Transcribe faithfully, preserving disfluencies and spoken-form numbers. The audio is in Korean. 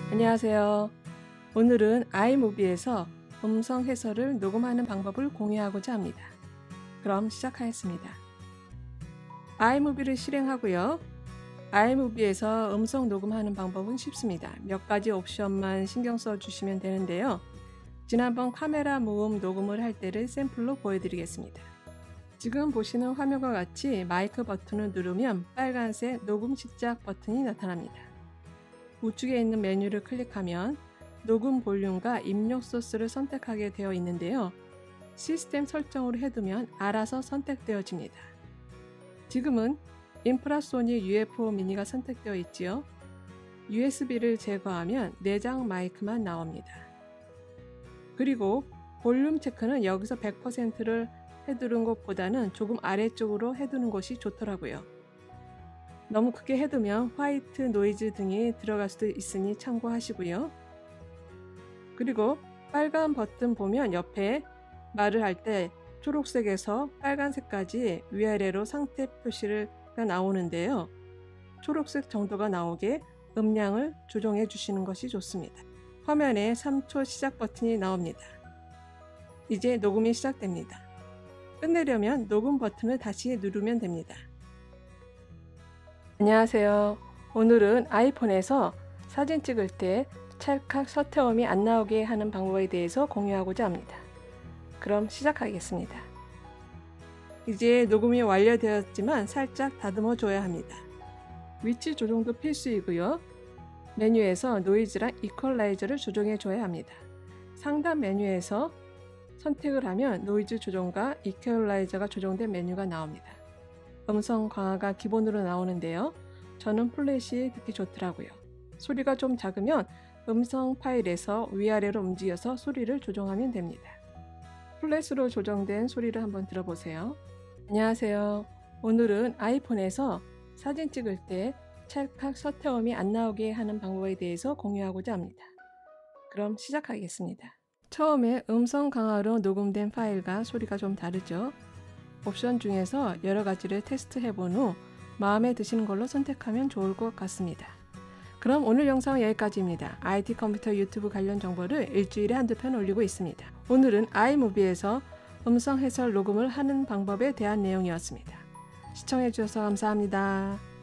안녕하세요. 오늘은 아이무비에서 음성 해설을 녹음하는 방법을 공유하고자 합니다. 그럼 시작하겠습니다. 아이무비를 실행하고요. 아이무비에서 음성 녹음하는 방법은 쉽습니다. 몇 가지 옵션만 신경 써 주시면 되는데요. 지난번 카메라 모음 녹음을 할 때를 샘플로 보여드리겠습니다. 지금 보시는 화면과 같이 마이크 버튼을 누르면 빨간색 녹음 시작 버튼이 나타납니다. 우측에 있는 메뉴를 클릭하면 녹음 볼륨과 입력 소스를 선택하게 되어 있는데요. 시스템 설정으로 해두면 알아서 선택되어집니다. 지금은 인프라소닉 유에프오 미니가 선택되어 있지요. 유에스비를 제거하면 내장 마이크만 나옵니다. 그리고 볼륨 체크는 여기서 백 퍼센트를 해두는 것보다는 조금 아래쪽으로 해두는 것이 좋더라고요. 너무 크게 해두면 화이트 노이즈 등이 들어갈 수도 있으니 참고하시고요. 그리고 빨간 버튼 보면 옆에 말을 할 때 초록색에서 빨간색까지 위아래로 상태 표시가 나오는데요. 초록색 정도가 나오게 음량을 조정해 주시는 것이 좋습니다. 화면에 삼 초 시작 버튼이 나옵니다. 이제 녹음이 시작됩니다. 끝내려면 녹음 버튼을 다시 누르면 됩니다. 안녕하세요. 오늘은 아이폰에서 사진 찍을 때 찰칵 셔터음이 안 나오게 하는 방법에 대해서 공유하고자 합니다. 그럼 시작하겠습니다. 이제 녹음이 완료되었지만 살짝 다듬어 줘야 합니다. 위치 조정도 필수이고요. 메뉴에서 노이즈랑 이퀄라이저를 조정해 줘야 합니다. 상단 메뉴에서 선택을 하면 노이즈 조정과 이퀄라이저가 조정된 메뉴가 나옵니다. 음성 강화가 기본으로 나오는데요. 저는 플랫이 듣기 좋더라고요. 소리가 좀 작으면 음성 파일에서 위아래로 움직여서 소리를 조정하면 됩니다. 플랫으로 조정된 소리를 한번 들어보세요. 안녕하세요. 오늘은 아이폰에서 사진 찍을 때 찰칵 셔터음이 안 나오게 하는 방법에 대해서 공유하고자 합니다. 그럼 시작하겠습니다. 처음에 음성 강화로 녹음된 파일과 소리가 좀 다르죠? 옵션 중에서 여러 가지를 테스트해 본 후 마음에 드시는 걸로 선택하면 좋을 것 같습니다. 그럼 오늘 영상은 여기까지입니다. 아이티 컴퓨터 유튜브 관련 정보를 일주일에 한두 편 올리고 있습니다. 오늘은 아이무비에서 음성 해설 녹음을 하는 방법에 대한 내용이었습니다. 시청해 주셔서 감사합니다.